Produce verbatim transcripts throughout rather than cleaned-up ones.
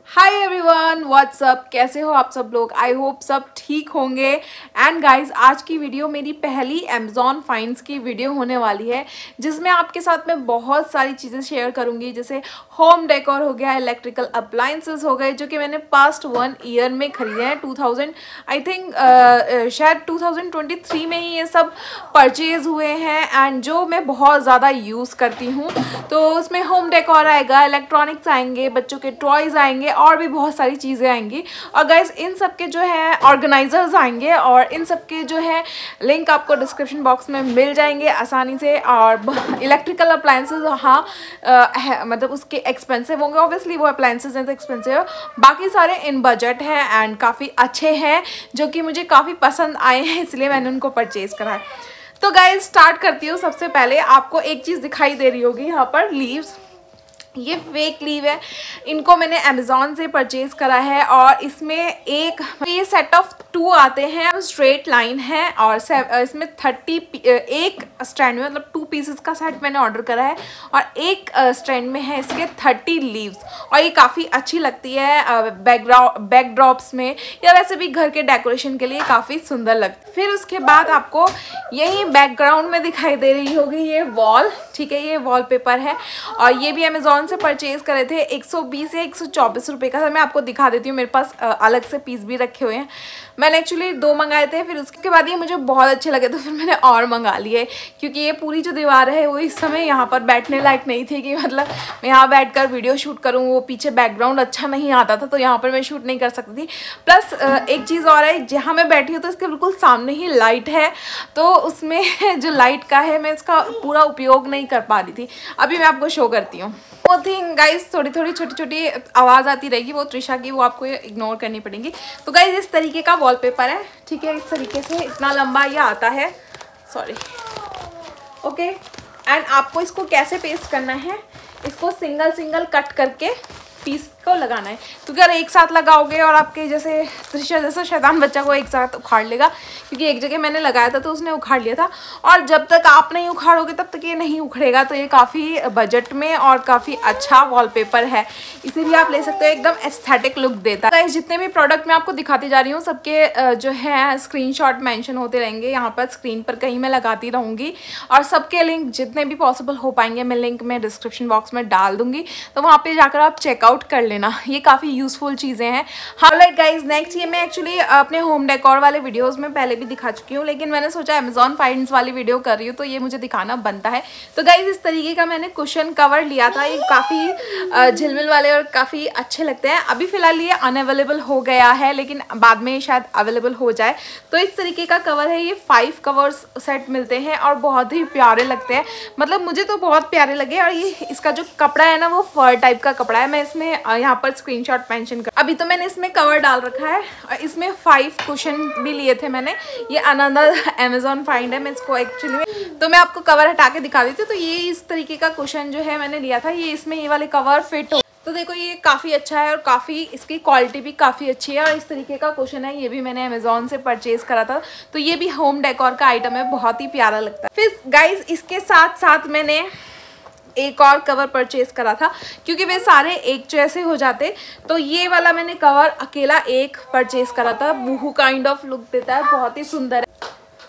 Hi everyone, WhatsApp, कैसे हो आप सब लोग। आई होप सब ठीक होंगे। एंड गाइस, आज की वीडियो मेरी पहली अमेज़ॉन फाइंड्स की वीडियो होने वाली है, जिसमें आपके साथ मैं बहुत सारी चीज़ें शेयर करूंगी, जैसे होम डेकोर हो गया, इलेक्ट्रिकल अप्लायंसेस हो गए, जो कि मैंने पास्ट वन ईयर में खरीदे हैं। टू थाउजेंड आई थिंक शायद टू थाउजेंड ट्वेंटी थ्री में ही ये सब परचेज हुए हैं एंड जो मैं बहुत ज़्यादा यूज़ करती हूँ। तो उसमें होम डेकोर आएगा, इलेक्ट्रॉनिक्स आएंगे, बच्चों के टॉयज़ आएंगे और भी बहुत सारी चीज़ें आएंगी। और गाइस, इन सब के जो है ऑर्गेनाइजर्स आएंगे और इन सब के जो है लिंक आपको डिस्क्रिप्शन बॉक्स में मिल जाएंगे आसानी से। और इलेक्ट्रिकल अप्लायंसेज, हाँ है, मतलब उसके एक्सपेंसिव होंगे, ऑब्वियसली वो अप्लायंसेज हैं तो एक्सपेंसिव है। बाकी सारे इन बजट हैं एंड काफ़ी अच्छे हैं, जो कि मुझे काफ़ी पसंद आए हैं, इसलिए मैंने उनको परचेज़ करा है। तो गाइस, स्टार्ट करती हूँ। सबसे पहले आपको एक चीज़ दिखाई दे रही होगी यहाँ पर, लीव्स। ये फेक लीव है, इनको मैंने अमेज़ॉन से परचेज़ करा है और इसमें एक ये सेट ऑफ टू आते हैं, स्ट्रेट लाइन है और इसमें थर्टी एक स्टैंड में, मतलब टू पीसेस का सेट मैंने ऑर्डर करा है और एक स्टैंड में है इसके थर्टी लीव्स। और ये काफ़ी अच्छी लगती है बैकग्राउंड बैकड्रॉप्स में, या वैसे भी घर के डेकोरेशन के लिए काफ़ी सुंदर लगती है। फिर उसके बाद आपको यही बैकग्राउंड में दिखाई दे रही होगी ये वॉल, ठीक है, ये वॉलपेपर है और ये भी अमेज़ॉन से परचेज करे थे। एक सौ बीस या एक सौ चौबीस रुपये का था। मैं आपको दिखा देती हूँ, मेरे पास अलग से पीस भी रखे हुए हैं। मैंने एक्चुअली दो मंगाए थे, फिर उसके बाद ये मुझे बहुत अच्छे लगे तो फिर मैंने और मंगा लिए, क्योंकि ये पूरी जो दीवार है वो इस समय यहाँ पर बैठने लायक नहीं थी कि मतलब मैं यहाँ बैठकर वीडियो शूट करूँ। वो पीछे बैकग्राउंड अच्छा नहीं आता था तो यहाँ पर मैं शूट नहीं कर सकती थी। प्लस एक चीज़ और है, जहाँ मैं बैठी हूँ तो इसके बिल्कुल सामने ही लाइट है, तो उसमें जो लाइट का है मैं इसका पूरा उपयोग नहीं कर पा रही थी। अभी मैं आपको शो करती हूँ। वो थिंग गाइस, थोड़ी थोड़ी छोटी छोटी आवाज़ आती रहेगी, वो त्रिशा की, वो आपको इग्नोर करनी पड़ेगी। तो गाइस, इस तरीके का वॉलपेपर है, ठीक है, इस तरीके से इतना लंबा ये आता है, सॉरी, ओके। एंड आपको इसको कैसे पेस्ट करना है, इसको सिंगल सिंगल कट करके पीस को लगाना है, क्योंकि अगर एक साथ लगाओगे और आपके जैसे त्रिशा जैसा शैतान बच्चा को एक साथ उखाड़ लेगा, क्योंकि एक जगह मैंने लगाया था तो उसने उखाड़ लिया था। और जब तक आप नहीं उखाड़ोगे तब तक ये नहीं उखड़ेगा। तो ये काफ़ी बजट में और काफ़ी अच्छा वॉलपेपर है, इसे भी आप ले सकते हो, एकदम एस्थेटिक लुक देता है। जितने भी प्रोडक्ट मैं आपको दिखाती जा रही हूँ सबके जो है स्क्रीनशॉट मेंशन होते रहेंगे यहाँ पर स्क्रीन पर, कहीं मैं लगाती रहूँगी और सबके लिंक जितने भी पॉसिबल हो पाएंगे मैं लिंक में डिस्क्रिप्शन बॉक्स में डाल दूँगी, तो वहाँ पर जाकर आप चेकआउट कर लेना। ये काफ़ी यूजफुल चीज़ें हैं। ऑलराइट गाइस, नेक्स्ट ये मैं एक्चुअली अपने होम डेकोर वाले वीडियोस में पहले भी दिखा चुकी हूँ, लेकिन मैंने सोचा अमेज़ॉन फाइंड्स वाली वीडियो कर रही हूँ तो ये मुझे दिखाना बनता है। तो गाइस, इस तरीके का मैंने कुशन कवर लिया था, ये काफ़ी झिलमिल वाले और काफ़ी अच्छे लगते हैं। अभी फ़िलहाल ये अनअवेलेबल हो गया है, लेकिन बाद में शायद अवेलेबल हो जाए। तो इस तरीके का कवर है, ये फाइव कवर्स सेट मिलते हैं और बहुत ही प्यारे लगते हैं, मतलब मुझे तो बहुत प्यारे लगे। और ये इसका जो कपड़ा है ना, वो फर टाइप का कपड़ा है। मैं इसमें यहाँ पर स्क्रीनशॉट मेंशन कर, अभी तो मैंने इसमें कवर डाल रखा है और इसमें फाइव कुशन भी लिए थे मैंने। ये अनदर अमेज़ॉन फाइंड है, मैं इसको एक्चुअली में, तो मैं आपको कवर हटा के दिखा देती हूँ। तो ये इस तरीके का कुशन जो है मैंने लिया था, ये इसमें ये वाले कवर फिट हो, तो देखो ये काफ़ी अच्छा है और काफ़ी इसकी क्वालिटी भी काफ़ी अच्छी है। और इस तरीके का कुशन है, ये भी मैंने अमेज़ॉन से परचेज़ करा था। तो ये भी होम डेकोर का आइटम है, बहुत ही प्यारा लगता है। फिर गाइज, इसके साथ साथ मैंने एक और कवर परचेज करा था, क्योंकि वे सारे एक जैसे हो जाते, तो ये वाला मैंने कवर अकेला एक परचेज करा था। बूहू काइंड ऑफ लुक देता है, बहुत ही सुंदर है।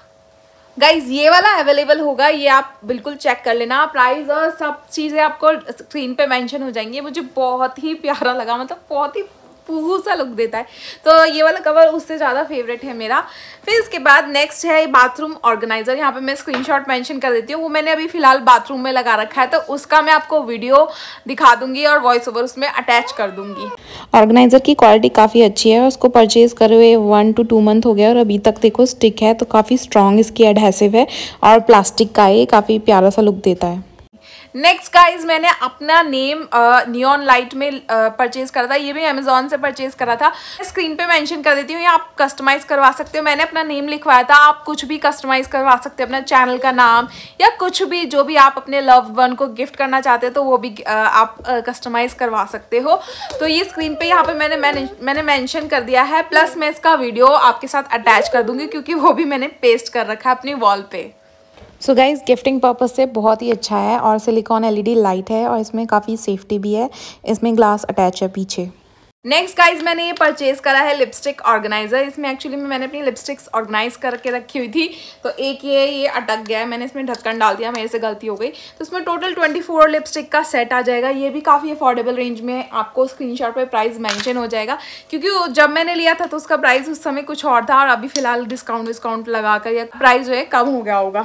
गाइज, ये वाला अवेलेबल होगा, ये आप बिल्कुल चेक कर लेना। प्राइस और सब चीज़ें आपको स्क्रीन पे मेंशन हो जाएंगी। मुझे बहुत ही प्यारा लगा, मतलब बहुत ही पूहू सा लुक देता है, तो ये वाला कवर उससे ज़्यादा फेवरेट है मेरा। फिर इसके बाद नेक्स्ट है बाथरूम ऑर्गेनाइजर, यहाँ पे मैं स्क्रीनशॉट मेंशन कर देती हूँ। वो मैंने अभी फिलहाल बाथरूम में लगा रखा है, तो उसका मैं आपको वीडियो दिखा दूंगी और वॉइस ओवर उसमें अटैच कर दूंगी। ऑर्गेनाइजर की क्वालिटी काफ़ी अच्छी है, उसको परचेज करे हुए वन टू टू मंथ हो गया और अभी तक देखो स्टिक है, तो काफ़ी स्ट्रॉन्ग इसकी एडहेसिव है और प्लास्टिक का है, काफ़ी प्यारा सा लुक देता है। नेक्स्ट गाइज, मैंने अपना नेम नियॉन लाइट में परचेज करा था, ये भी अमेज़ॉन से परचेज करा था। स्क्रीन पे मेंशन कर देती हूँ, या आप कस्टमाइज़ करवा सकते हो। मैंने अपना नेम लिखवाया था, आप कुछ भी कस्टमाइज़ करवा सकते हो, अपना चैनल का नाम या कुछ भी, जो भी आप अपने लव्ड वन को गिफ्ट करना चाहते हो तो वो भी आ, आप कस्टमाइज़ करवा सकते हो। तो ये स्क्रीन पे यहाँ पे मैंने मैंने मैंने मेंशन कर दिया है, प्लस मैं इसका वीडियो आपके साथ अटैच कर दूँगी, क्योंकि वो भी मैंने पेस्ट कर रखा है अपनी वॉल पे। सो गाइज, गिफ्टिंग पर्पज से बहुत ही अच्छा है और सिलिकॉन एलईडी लाइट है और इसमें काफ़ी सेफ्टी भी है। इसमें ग्लास अटैच है पीछे। नेक्स्ट गाइज मैंने ये परचेज करा है लिपस्टिक ऑर्गेनाइजर। इसमें एक्चुअली में मैंने अपनी लिपस्टिक्स ऑर्गेनाइज करके रखी हुई थी, तो एक ये ये अटक गया है, मैंने इसमें ढक्कन डाल दिया, मेरे से गलती हो गई। तो इसमें टोटल ट्वेंटी फोर लिपस्टिक का सेट आ जाएगा। ये भी काफ़ी अफोर्डेबल रेंज में, आपको स्क्रीनशॉट पे प्राइस मेंशन हो जाएगा, क्योंकि जब मैंने लिया था तो उसका प्राइस उस समय कुछ और था और अभी फिलहाल डिस्काउंट डिस्काउंट लगा कर या प्राइस जो है कम हो गया होगा,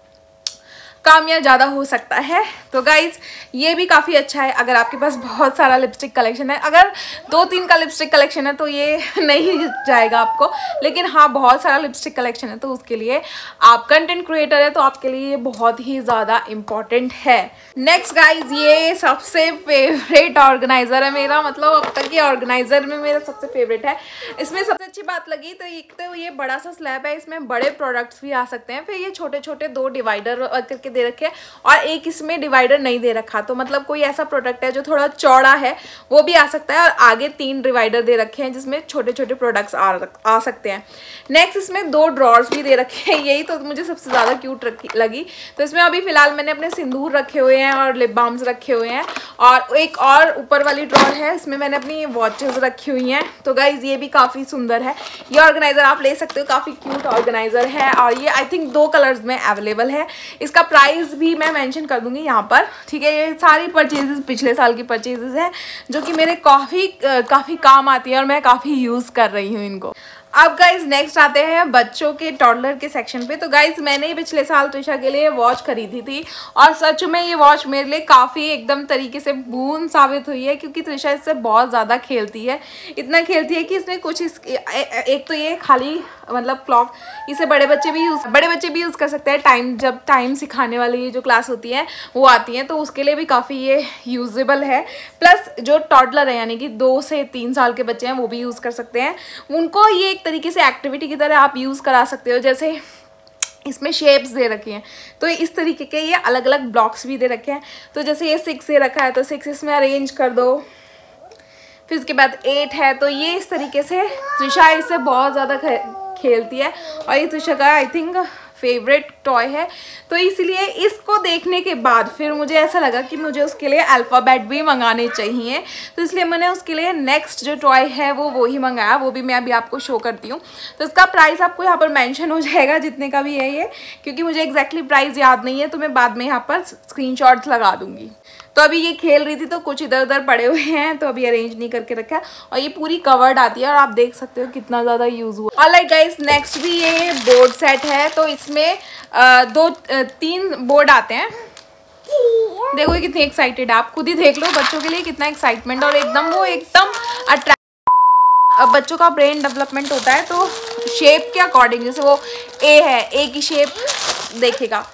कम या ज़्यादा हो सकता है। तो गाइज ये भी काफ़ी अच्छा है अगर आपके पास बहुत सारा लिपस्टिक कलेक्शन है। अगर दो तीन का लिपस्टिक कलेक्शन है तो ये नहीं जाएगा आपको, लेकिन हाँ बहुत सारा लिपस्टिक कलेक्शन है तो उसके लिए, आप कंटेंट क्रिएटर है तो आपके लिए ये बहुत ही ज़्यादा इम्पॉर्टेंट है। नेक्स्ट गाइज ये सबसे फेवरेट ऑर्गेनाइज़र है मेरा, मतलब अब तक ये ऑर्गेनाइज़र में मेरा सबसे फेवरेट है। इसमें सबसे अच्छी बात लगी तो एक तो ये बड़ा सा स्लैब है, इसमें बड़े प्रोडक्ट्स भी आ सकते हैं। फिर ये छोटे छोटे दो डिवाइडर करके दे रखे हैं और एक इसमें डिवाइडर नहीं दे रखा, तो मतलब कोई ऐसा प्रोडक्ट है जो थोड़ा चौड़ा है वो भी आ सकता है। और आगे तीन डिवाइडर दे रखे हैं जिसमें छोटे छोटे प्रोडक्ट्स आ आ सकते हैं। नेक्स्ट इसमें दो ड्रॉर्स भी दे रखे हैं, यही तो मुझे सबसे ज़्यादा क्यूट लगी। तो इसमें अभी फिलहाल मैंने अपने सिंदूर रखे हुए हैं और लिप बाम्स रखे हुए हैं, और एक और ऊपर वाली ड्रॉर है, इसमें मैंने अपनी वॉचेस रखी हुई हैं। तो गाइज ये भी काफ़ी सुंदर है, ये ऑर्गेनाइज़र आप ले सकते हो, काफ़ी क्यूट ऑर्गेनाइज़र है और ये आई थिंक दो कलर्स में अवेलेबल है। इसका प्राइस भी मैं मेंशन कर दूंगी यहाँ पर, ठीक है। ये सारी परचेजेस पिछले साल की परचेजेस हैं जो कि मेरे काफ़ी काफ़ी काम आती है और मैं काफ़ी यूज़ कर रही हूँ इनको। अब गाइज नेक्स्ट आते हैं बच्चों के टॉडलर के सेक्शन पे। तो गाइज मैंने ही पिछले साल त्रिशा के लिए वॉच खरीदी थी और सच में ये वॉच मेरे लिए काफ़ी एकदम तरीके से बून साबित हुई है, क्योंकि त्रिशा इससे बहुत ज़्यादा खेलती है। इतना खेलती है कि इसने कुछ इस एक तो ये खाली मतलब क्लॉक, इसे बड़े बच्चे भी यूज़ बड़े बच्चे भी यूज़ कर सकते हैं। टाइम जब टाइम सिखाने वाली जो क्लास होती है वो आती हैं तो उसके लिए भी काफ़ी ये यूजेबल है। प्लस जो टॉडलर है यानी कि दो से तीन साल के बच्चे हैं वो भी यूज़ कर सकते हैं, उनको ये एक तरीके से एक्टिविटी की तरह आप यूज़ करा सकते हो। जैसे इसमें शेप्स दे रखे हैं तो इस तरीके के ये अलग अलग ब्लॉक्स भी दे रखे हैं। तो जैसे ये सिक्स दे रखा है तो सिक्स इसमें अरेंज कर दो, फिर उसके बाद एट है तो ये इस तरीके से त्रिशा इससे बहुत ज़्यादा खेलती है और ये त्रिशा का आई थिंक फेवरेट टॉय है। तो इसलिए इसको देखने के बाद फिर मुझे ऐसा लगा कि मुझे उसके लिए अल्फ़ाबेट भी मंगाने चाहिए, तो इसलिए मैंने उसके लिए नेक्स्ट जो टॉय है वो वो ही मंगाया, वो भी मैं अभी आपको शो करती हूँ। तो इसका प्राइस आपको यहाँ पर मेंशन हो जाएगा जितने का भी है ये, क्योंकि मुझे एग्जैक्टली प्राइस याद नहीं है, तो मैं बाद में यहाँ पर स्क्रीनशॉट्स लगा दूँगी। तो अभी ये खेल रही थी तो कुछ इधर उधर पड़े हुए हैं तो अभी अरेंज नहीं करके रखा है, और ये पूरी कवर्ड आती है और आप देख सकते हो कितना ज़्यादा यूज़ हुआ। ऑलराइट गाइस नेक्स्ट भी ये बोर्ड सेट है। तो इसमें आ, दो आ, तीन बोर्ड आते हैं। देखो ये कितनी एक्साइटेड है, आप खुद ही देख लो बच्चों के लिए कितना एक्साइटमेंट, और एकदम वो एकदम अट्रैक्ट। बच्चों का ब्रेन डेवलपमेंट होता है तो शेप के अकॉर्डिंग, जैसे वो ए है, ए की शेप देखेगा।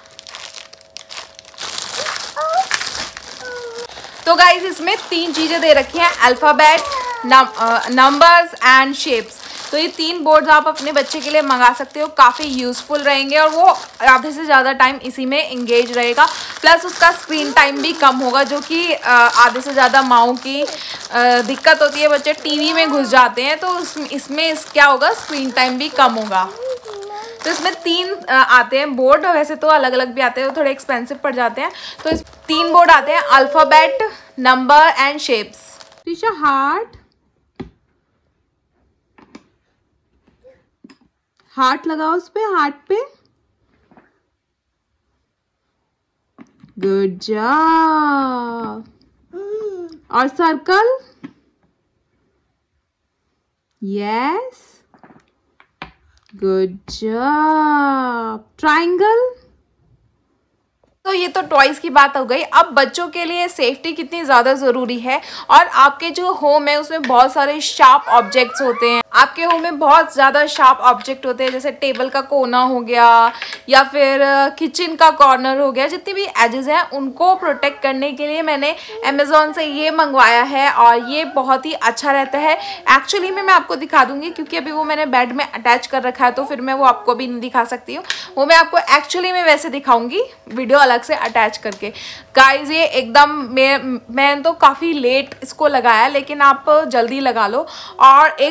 तो गाइज इसमें तीन चीज़ें दे रखी हैं, अल्फ़ाबेट, नंबर्स एंड शेप्स। तो ये तीन बोर्ड्स आप अपने बच्चे के लिए मंगा सकते हो, काफ़ी यूज़फुल रहेंगे और वो आधे से ज़्यादा टाइम इसी में इंगेज रहेगा। प्लस उसका स्क्रीन टाइम भी कम होगा, जो कि आधे से ज़्यादा माँओं की दिक्कत होती है, बच्चे टीवी में घुस जाते हैं, तो इसमें इस क्या होगा, स्क्रीन टाइम भी कम होगा। तो इसमें तीन आते हैं बोर्ड, वैसे तो अलग अलग भी आते हैं, थोड़े एक्सपेंसिव पड़ जाते हैं। तो इस तीन बोर्ड आते हैं, alphabet, number and shapes. Trisha heart heart लगाओ उस पे, हार्ट पे, गुड जॉब। और circle, yes, good job. Triangle. तो ये तो टॉयज़ की बात हो गई। अब बच्चों के लिए सेफ्टी कितनी ज़्यादा ज़रूरी है, और आपके जो होम है उसमें बहुत सारे शार्प ऑब्जेक्ट्स होते हैं। आपके होम में बहुत ज़्यादा शार्प ऑब्जेक्ट होते हैं, जैसे टेबल का कोना हो गया या फिर किचन का कॉर्नर हो गया, जितनी भी एजेस हैं उनको प्रोटेक्ट करने के लिए मैंने अमेज़ॉन से ये मंगवाया है और ये बहुत ही अच्छा रहता है। एक्चुअली में मैं आपको दिखा दूँगी, क्योंकि अभी वो मैंने बेड में अटैच कर रखा है तो फिर मैं वो आपको भी नहीं दिखा सकती हूँ। वो मैं आपको एक्चुअली में वैसे दिखाऊँगी वीडियो अलग से अटैच करके। गाइज ये एकदम मैं मैंने तो काफ़ी लेट इसको लगाया, लेकिन आप जल्दी लगा लो। और एक और चीज़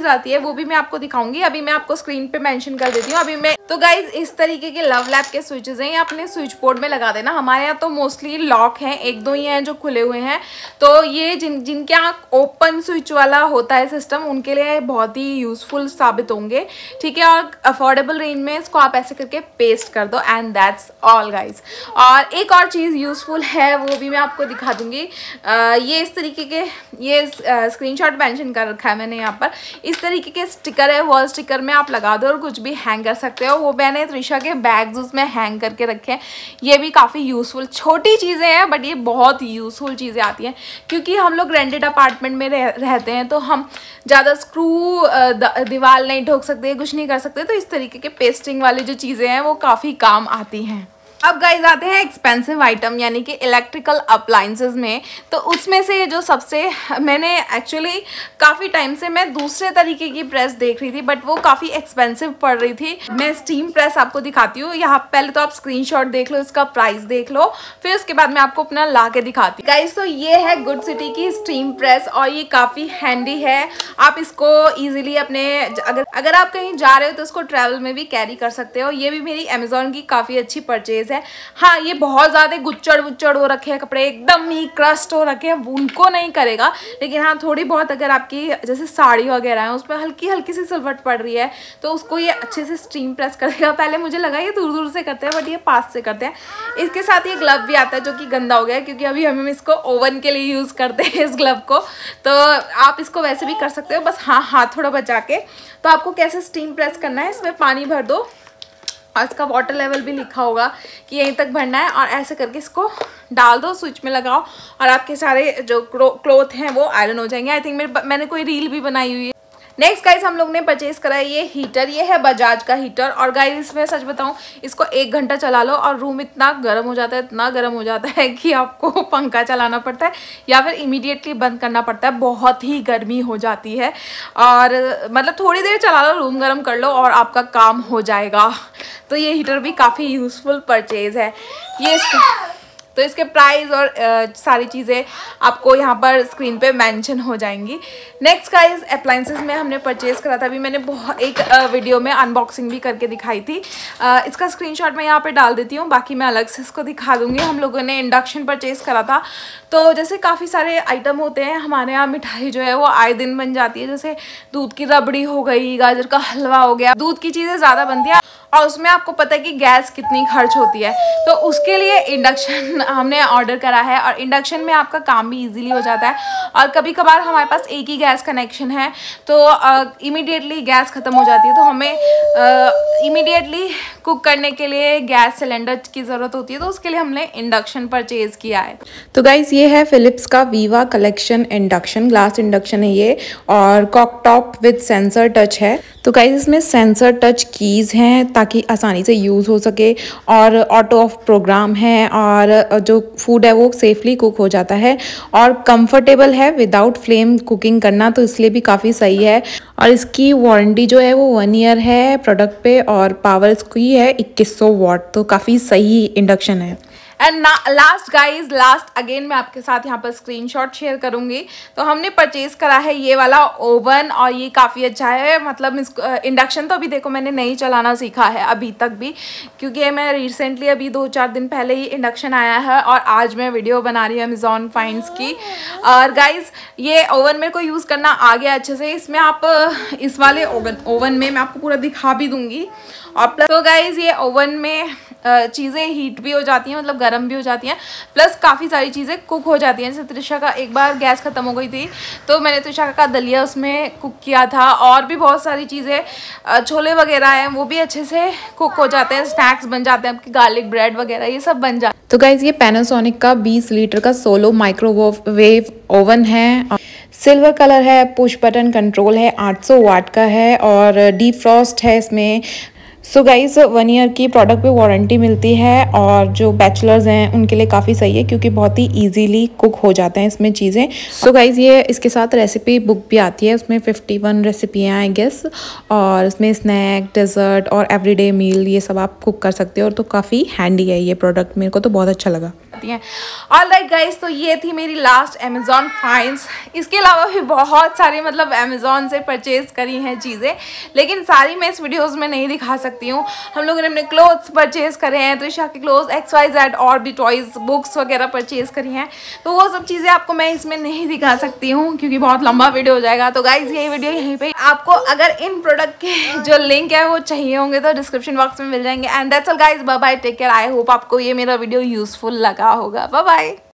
आती है वो भी मैं आपको दिखाऊंगी। अभी मैं आपको स्क्रीन पे मेंशन कर देती हूँ। अभी मैं तो गाइज इस तरीके के लव लैब के स्विचेस हैं, ये अपने स्विच बोर्ड में लगा देना। हमारे यहाँ तो मोस्टली लॉक हैं, एक दो ही हैं जो खुले हुए हैं, तो ये जिन जिनके यहाँ ओपन स्विच वाला होता है सिस्टम उनके लिए बहुत ही यूजफुल साबित होंगे, ठीक है। और अफोर्डेबल रेंज में इसको आप ऐसे करके पेस्ट कर दो एंड दैट्स ऑल गाइज। और एक और चीज़ यूजफुल है वो भी मैं आपको दिखा दूंगी। आ, ये इस तरीके के ये स्क्रीनशॉट मेंशन कर रखा है मैंने यहाँ पर। इस तरीके के स्टिकर है, वॉल स्टिकर में आप लगा दो और कुछ भी हैंग कर सकते हो। वो मैंने त्रिशा के बैग्स उसमें हैंग करके रखे हैं। ये भी काफ़ी यूज़फुल छोटी चीज़ें हैं बट ये बहुत यूज़फुल चीज़ें आती हैं, क्योंकि हम लोग रेंटेड अपार्टमेंट में रह, रहते हैं तो हम ज़्यादा स्क्रू दीवार नहीं ठोक सकते, कुछ नहीं कर सकते, तो इस तरीके के पेस्टिंग वाली जो चीज़ें हैं वो काफ़ी काम आती हैं। अब गाइज आते हैं एक्सपेंसिव आइटम यानी कि इलेक्ट्रिकल अप्लाइंसेस में। तो उसमें से जो सबसे मैंने एक्चुअली काफ़ी टाइम से मैं दूसरे तरीके की प्रेस देख रही थी बट वो काफ़ी एक्सपेंसिव पड़ रही थी। मैं स्टीम प्रेस आपको दिखाती हूँ। यहाँ पहले तो आप स्क्रीनशॉट देख लो, इसका प्राइस देख लो, फिर उसके बाद मैं आपको अपना ला के दिखाती हूँ। गाइज तो ये है गुड सिटी की स्टीम प्रेस और ये काफ़ी हैंडी है। आप इसको ईजिली अपने अगर अगर आप कहीं जा रहे हो तो इसको ट्रैवल में भी कैरी कर सकते हो। ये भी मेरी अमेजोन की काफ़ी अच्छी परचेज है। हाँ, ये बहुत ज़्यादा गुच्चड़ गुच्चड़ हो रखे हैं कपड़े, एकदम ही क्रस्ट हो रखे हैं, उनको नहीं करेगा। लेकिन हाँ, थोड़ी बहुत अगर आपकी जैसे साड़ी वगैरह है उसमें हल्की हल्की सी सिलवट पड़ रही है तो उसको ये अच्छे से स्टीम प्रेस करेगा। पहले मुझे लगा ये दूर दूर से करते हैं बट ये पास से करते हैं। इसके साथ ये ग्लव भी आता है जो कि गंदा हो गया है क्योंकि अभी हम इसको ओवन के लिए यूज़ करते हैं इस ग्लव को। तो आप इसको वैसे भी कर सकते हो, बस हाँ हाथ थोड़ा बचा के। तो आपको कैसे स्टीम प्रेस करना है, इसमें पानी भर दो और इसका वाटर लेवल भी लिखा होगा कि यहीं तक भरना है और ऐसे करके इसको डाल दो, स्विच में लगाओ और आपके सारे जो क्लोथ हैं वो आयरन हो जाएंगे। आई थिंक मेरे मैंने कोई रील भी बनाई हुई है। नेक्स्ट गाइस हम लोग ने परचेज करा है ये हीटर। ये है बजाज का हीटर और गाइस इसमें सच बताऊं इसको एक घंटा चला लो और रूम इतना गर्म हो जाता है, इतना गर्म हो जाता है कि आपको पंखा चलाना पड़ता है या फिर इमीडिएटली बंद करना पड़ता है। बहुत ही गर्मी हो जाती है और मतलब थोड़ी देर चला लो, रूम गर्म कर लो और आपका काम हो जाएगा। तो ये हीटर भी काफ़ी यूज़फुल परचेज है। ये तो इसके प्राइस और आ, सारी चीज़ें आपको यहाँ पर स्क्रीन पे मेंशन हो जाएंगी। नेक्स्ट गाइस अप्लाइंसेस में हमने परचेज़ करा था, अभी मैंने बहुत एक आ, वीडियो में अनबॉक्सिंग भी करके दिखाई थी। आ, इसका स्क्रीनशॉट मैं यहाँ पे डाल देती हूँ, बाकी मैं अलग से इसको दिखा दूँगी। हम लोगों ने इंडक्शन परचेज़ करा था। तो जैसे काफ़ी सारे आइटम होते हैं हमारे यहाँ, मिठाई जो है वो आए दिन बन जाती है। जैसे दूध की रबड़ी हो गई, गाजर का हलवा हो गया, दूध की चीज़ें ज़्यादा बनती है और उसमें आपको पता है कि गैस कितनी खर्च होती है। तो उसके लिए इंडक्शन हमने ऑर्डर करा है और इंडक्शन में आपका काम भी इजीली हो जाता है। और कभी कभार हमारे पास एक ही गैस कनेक्शन है तो इमीडिएटली गैस ख़त्म हो जाती है, तो हमें इमीडिएटली कुक करने के लिए गैस सिलेंडर की ज़रूरत होती है, तो उसके लिए हमने इंडक्शन परचेज़ किया है। तो गाइज़ ये है फिलिप्स का Viva collection induction, glass induction है ये और cooktop with sensor touch है। तो गाइज़ इसमें सेंसर टच कीज़ हैं ताकि आसानी से यूज़ हो सके और ऑटो ऑफ प्रोग्राम है और जो फूड है वो सेफली कुक हो जाता है और कंफर्टेबल है विदाउट फ्लेम कुकिंग करना, तो इसलिए भी काफ़ी सही है। और इसकी वारंटी जो है वो वन ईयर है प्रोडक्ट पे और पावर इसकी है इक्कीस सौ वाट, तो काफ़ी सही इंडक्शन है। And last guys last again मैं आपके साथ यहाँ पर स्क्रीनशॉट शेयर करूँगी। तो हमने परचेज़ करा है ये वाला ओवन और ये काफ़ी अच्छा है। मतलब इसको इंडक्शन तो अभी देखो मैंने नहीं चलाना सीखा है अभी तक भी, क्योंकि मैं रिसेंटली अभी दो चार दिन पहले ही इंडक्शन आया है और आज मैं वीडियो बना रही हूँ अमेजॉन फाइंड्स की। और गाइज ये ओवन मेरे को यूज़ करना आ गया अच्छे से। इसमें आप इस वाले ओवन ओवन में मैं आपको पूरा दिखा भी दूँगी। और प्लस तो गाइज ये ओवन में चीज़ें हीट भी हो जाती हैं, मतलब गर्म भी हो जाती हैं, प्लस काफ़ी सारी चीज़ें कुक हो जाती हैं। जैसे त्रिशा का एक बार गैस ख़त्म हो गई थी तो मैंने त्रिशा का दलिया उसमें कुक किया था और भी बहुत सारी चीज़ें, छोले वगैरह हैं वो भी अच्छे से कुक हो जाते हैं, स्नैक्स बन जाते हैं, आपकी गार्लिक ब्रेड वगैरह ये सब बन जाते हैं। तो गाइज़ ये पैनासोनिक का बीस लीटर का सोलो माइक्रोवेव ओवन है, सिल्वर कलर है, पुश बटन कंट्रोल है, आठ सौ वाट का है और डीप फ्रॉस्ट है इसमें। सो गाइस वन ईयर की प्रोडक्ट पे वारंटी मिलती है और जो बैचलर्स हैं उनके लिए काफ़ी सही है क्योंकि बहुत ही इजीली कुक हो जाते हैं इसमें चीज़ें। सो गाइस ये इसके साथ रेसिपी बुक भी आती है, उसमें इक्यावन रेसिपियाँ आई गेस और इसमें स्नैक, डेजर्ट और एवरीडे मील ये सब आप कुक कर सकते हो और तो काफ़ी हैंडी है ये प्रोडक्ट, मेरे को तो बहुत अच्छा लगा। हैं। ऑलराइट गाइस, तो ये थी मेरी लास्ट अमेज़ॉन फाइंड्स। इसके अलावा भी बहुत सारी मतलब अमेज़ॉन से परचेज़ करी हैं चीज़ें, लेकिन सारी मैं इस वीडियोस में नहीं दिखा सकती हूँ। हम लोगों ने अपने क्लोथ्स परचेज़ करे हैं, त्रिशा के क्लोथ्स, एक्स वाई जेड, और भी टॉयज़, बुक्स वगैरह परचेज़ करी हैं, तो वो सब चीज़ें आपको मैं इसमें नहीं दिखा सकती हूँ क्योंकि बहुत लंबा वीडियो हो जाएगा। तो गाइज़ ये वीडियो यहीं पे। आपको अगर इन प्रोडक्ट के जो लिंक है वो चाहिए होंगे तो डिस्क्रिप्शन बॉक्स में मिल जाएंगे। And that's all guys, bye bye, take care. I hope आपको ये मेरा वीडियो यूजफुल लगा होगा। Bye bye.